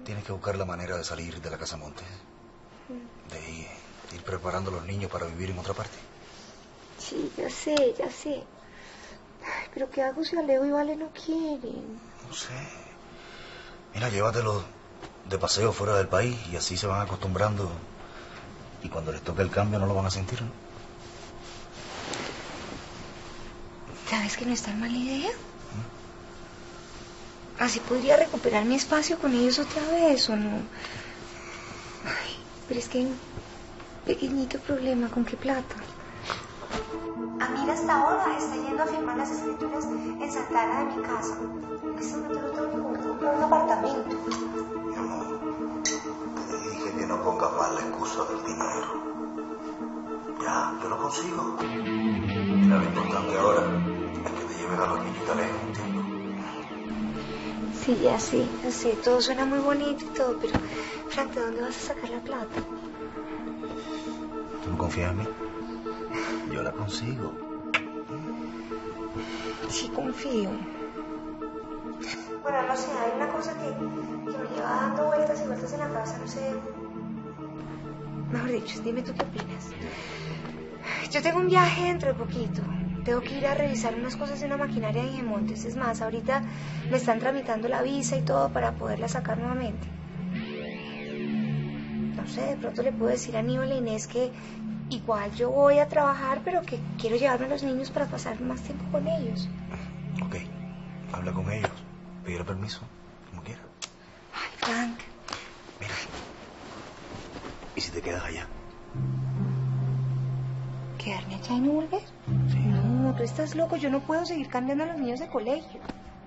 tienes que buscar la manera de salir de la Casa Monte. De ir preparando a los niños para vivir en otra parte. Sí, ya sé. Ay, pero ¿qué hago si Alejo y Vale no quieren? No sé. Mira, llévatelos de paseo fuera del país y así se van acostumbrando. Y cuando les toque el cambio no lo van a sentir, ¿no? ¿Sabes que no es tan mala idea? Así podría recuperar mi espacio con ellos otra vez, ¿o no? Ay, pero es que hay un pequeñito problema. ¿Con qué plata? Amira hasta ahora está yendo a firmar las escrituras en Santa Ana de mi casa. En este momento no tengo que comprar un apartamento. Mi amor, te dije que no pongas más la excusa del dinero. Ya, yo lo consigo. Mira, lo importante ahora es que te lleves a los niñitos lejos, ¿entiendes? Sí, ya sé. Todo suena muy bonito y todo, pero... Frank, ¿de dónde vas a sacar la plata? ¿Tú no confías en mí? Yo la consigo. Sí, confío. Bueno, no sé, hay una cosa que me lleva dando vueltas y vueltas en la cabeza, no sé... Mejor dicho, dime tú qué opinas. Yo tengo un viaje dentro de poquito. Tengo que ir a revisar unas cosas de una maquinaria de Ingemontes. Es más, ahorita me están tramitando la visa y todo para poderla sacar nuevamente. No sé, de pronto le puedo decir a Aníbal e Inés que igual yo voy a trabajar, pero que quiero llevarme a los niños para pasar más tiempo con ellos. Ok, habla con ellos, pedir permiso, como quiera. Ay, Frank. Mira, ¿y si te quedas allá? ¿Quedarme allá y no volver? Sí. No, tú estás loco, yo no puedo seguir cambiando a los niños de colegio.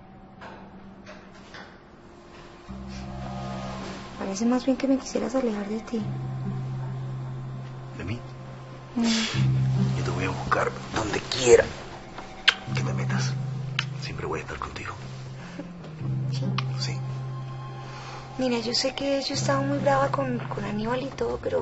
Parece más bien que me quisieras alejar de ti. ¿De mí? Yo te voy a buscar donde quiera que te metas. Siempre voy a estar contigo. Sí. Sí. Mira, yo sé que yo estaba muy brava con Aníbal y todo, pero...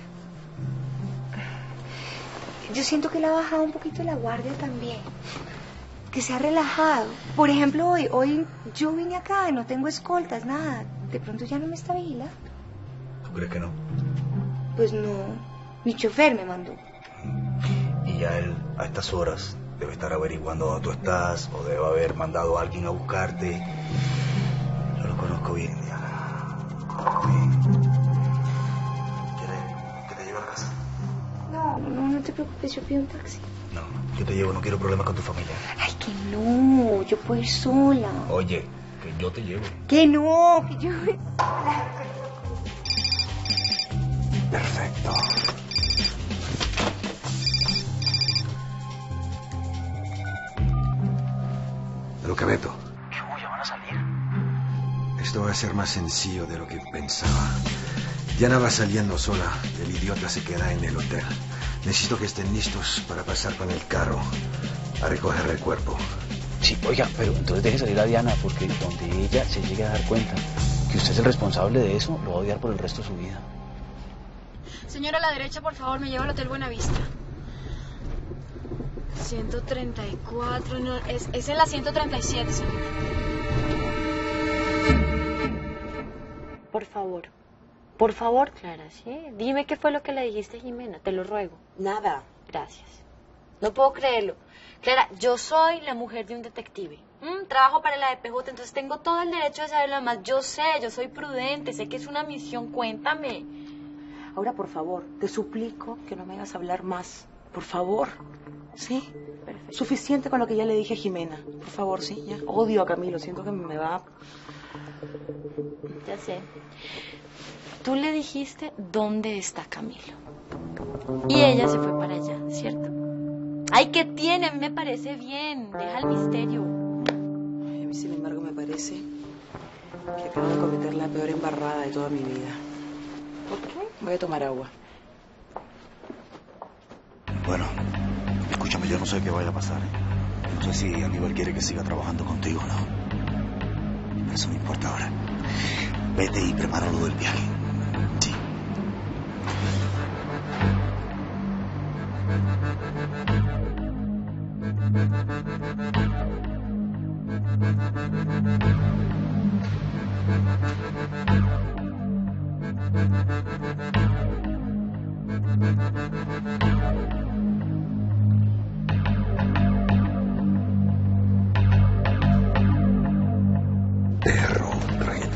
yo siento que le ha bajado un poquito la guardia también. Que se ha relajado. Por ejemplo, hoy yo vine acá y no tengo escoltas, nada. De pronto ya no me está vigilando. ¿Tú crees que no? Pues no. Mi chofer me mandó. Y ya él, a estas horas, debe estar averiguando dónde tú estás o debe haber mandado a alguien a buscarte. Yo lo conozco bien, Diana. ¿Quieres que te lleve a la casa? No te preocupes, yo pido un taxi. No, yo te llevo, no quiero problemas con tu familia. Ay, que no, yo puedo ir sola. Oye, que yo te llevo. Que no, que yo voy sola. Perfecto. Lo que Beto. ¿Ya van a salir? Esto va a ser más sencillo de lo que pensaba. Diana va saliendo sola. El idiota se queda en el hotel. Necesito que estén listos para pasar con el carro a recoger el cuerpo. Sí, oiga, pero entonces deje salir a Diana, porque donde ella se llegue a dar cuenta que usted es el responsable de eso, lo va a odiar por el resto de su vida. Señora, a la derecha, por favor, me lleva al Hotel Buenavista. 134, no, es en la 137, señor. Por favor, Clara, ¿sí? Dime qué fue lo que le dijiste a Jimena, te lo ruego. Nada. Gracias. No puedo creerlo. Clara, yo soy la mujer de un detective. Trabajo para la EPJ, entonces tengo todo el derecho de saberlo. Además, yo soy prudente, sé que es una misión, cuéntame. Ahora, por favor, te suplico que no me hagas hablar más. Por favor. ¿Sí? Perfecto. Suficiente con lo que ya le dije a Jimena. Por favor, sí, ya. Odio a Camilo, siento que me va... Ya sé. Tú le dijiste dónde está Camilo. Y ella se fue para allá, ¿cierto? Ay, ¿qué tiene? Me parece bien. Deja el misterio. Ay, a mí, sin embargo, me parece que acabo de cometer la peor embarrada de toda mi vida. ¿Por qué? Voy a tomar agua. Bueno, escúchame, yo no sé qué vaya a pasar. No sé si Aníbal quiere que siga trabajando contigo o no. Eso no importa ahora. Vete y prepara lo del viaje. Sí. Perro traidor.